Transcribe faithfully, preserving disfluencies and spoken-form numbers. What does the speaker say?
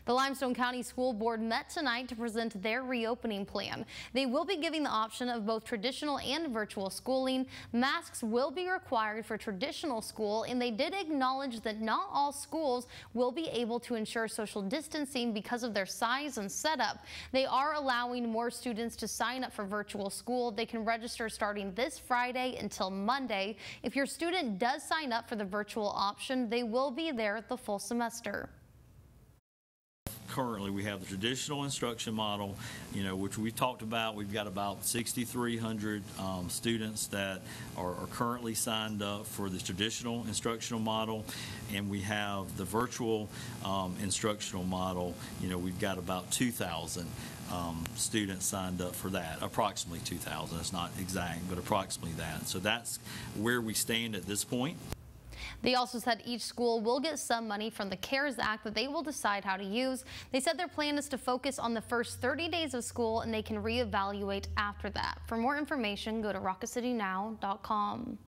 The Limestone County School Board met tonight to present their reopening plan. They will be giving the option of both traditional and virtual schooling. Masks will be required for traditional school, and they did acknowledge that not all schools will be able to ensure social distancing because of their size and setup. They are allowing more students to sign up for virtual school. They can register starting this Friday until Monday. If your student does sign up for the virtual option, they will be there the full semester. Currently, we have the traditional instruction model, you know, which we've talked about. We've got about sixty-three hundred um, students that are, are currently signed up for the traditional instructional model, and we have the virtual um, instructional model. You know, we've got about two thousand um, students signed up for that, approximately two thousand. It's not exact, but approximately that. So that's where we stand at this point. They also said each school will get some money from the CARES Act that they will decide how to use. They said their plan is to focus on the first thirty days of school, and they can reevaluate after that. For more information, go to rocket city now dot com.